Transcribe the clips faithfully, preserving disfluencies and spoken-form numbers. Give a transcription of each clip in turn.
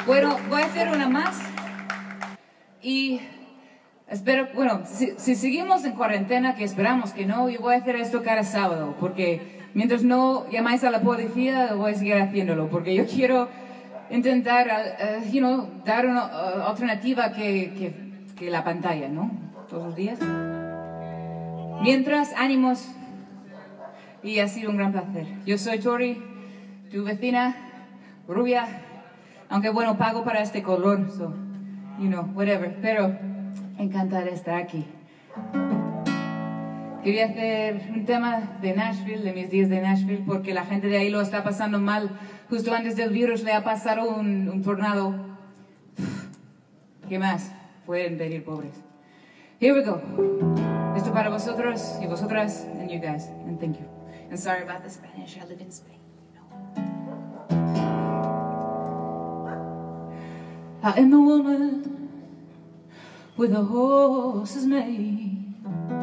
Bueno, voy a hacer una más y espero, bueno, si, si seguimos en cuarentena, que esperamos que no, yo voy a hacer esto cada sábado, porque mientras no llamáis a la policía, voy a seguir haciéndolo, porque yo quiero intentar, uh, uh, you know, dar una uh, alternativa que, que, que la pantalla, ¿no? Todos los días. Mientras, ánimos, y ha sido un gran placer. Yo soy Tori, tu vecina, rubia, aunque bueno, pago para este color, so, you know, whatever, pero encantada de estar aquí. Quería hacer un tema de Nashville, de mis días de Nashville, porque la gente de ahí lo está pasando mal. Justo antes del virus le ha pasado un, un tornado. ¿Qué más pueden pedir, pobres? Here we go. Esto para vosotros y vosotras, and you guys, and thank you. And sorry about the Spanish, I live in Spain. I am the woman with the horse's mane,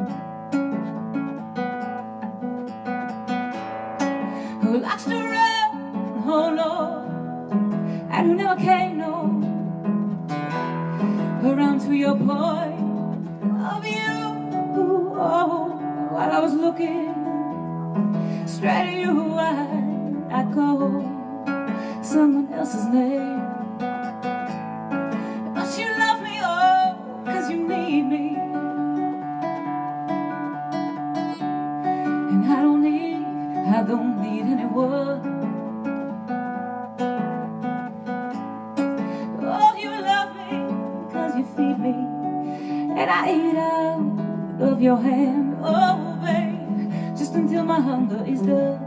who likes to run, oh no, and who never came, no, around to your point of view, oh, while I was looking straight at you, I, I call someone else's name. But you love me, oh, cause you need me, and I don't need, I don't need anyone. Oh, you love me, cause you feed me, and I eat out of your hand, oh babe, just until my hunger is done.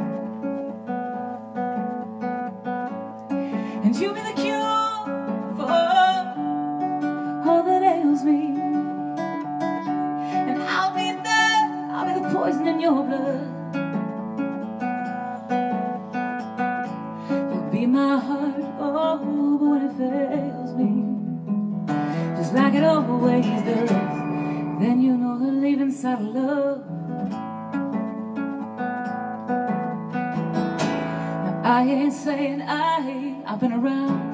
And you be the cure for all that ails me, and I'll be there, I'll be the poison in your blood. You'll be my heart, oh, but when it fails me, just like it always does, then you know the leaving side of love. Now I ain't saying I, I've been around.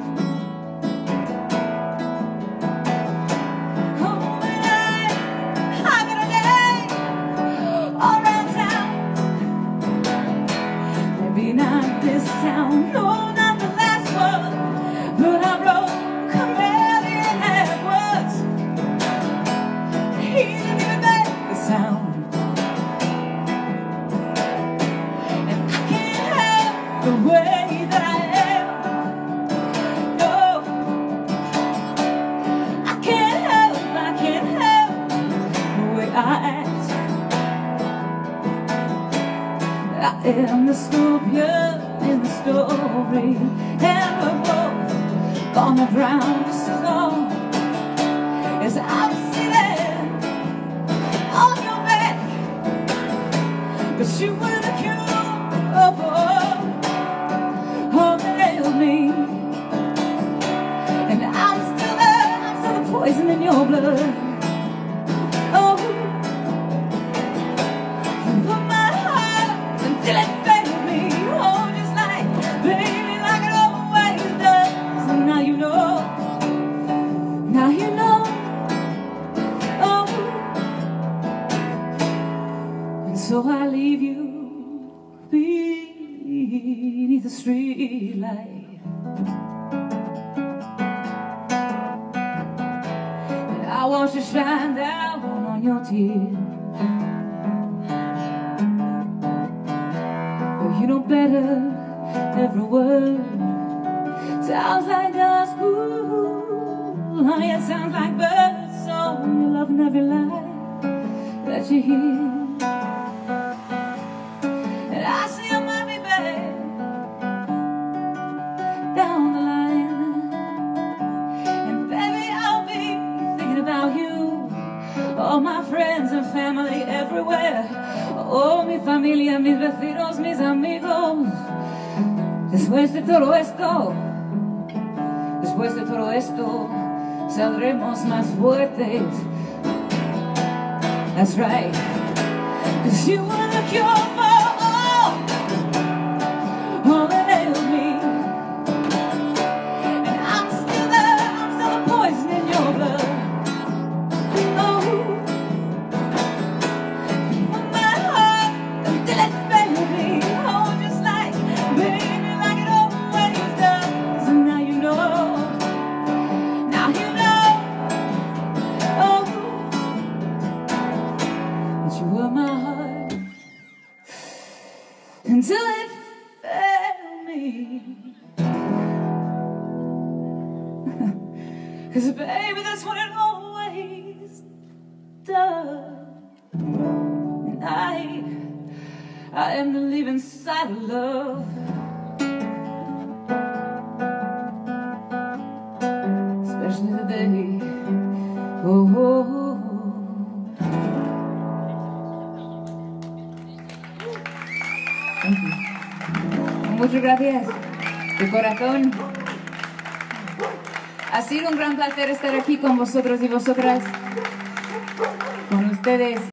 Not this town, no, not the last one, but I broke a million half words. He didn't even make the sound, and I can't help the way that I am. No, I can't help, I can't help the way I act. I am the scorpion in the story, and we're both gonna drown just as long as I'm sitting on your back. But you were the cure of all, all that ailed me, and I'm still there, I'm still the poison in your blood. Oh, till it failed me, oh, just like, baby, like it always does. And now you know, now you know, oh. And so I leave you beneath the street light, and I watch you shine down on your tears. You know better, every word sounds like gospel. Honey, it sounds like bird song. You're loving every line that you hear, and I see I might be bad down the line, and baby, I'll be thinking about you, all my friends and family everywhere. Oh, mi familia, mis vecinos, mis amigos. Después de todo esto, después de todo esto, saldremos más fuertes. That's right, 'cause you are the cure for all, all that ails me, and I'm Cause baby, that's what it always does. And I, I am the living side of love. Especially the day, oh, oh, oh. Thank you. Muchas gracias, de corazón. Ha sido un gran placer estar aquí con vosotros y vosotras, con ustedes.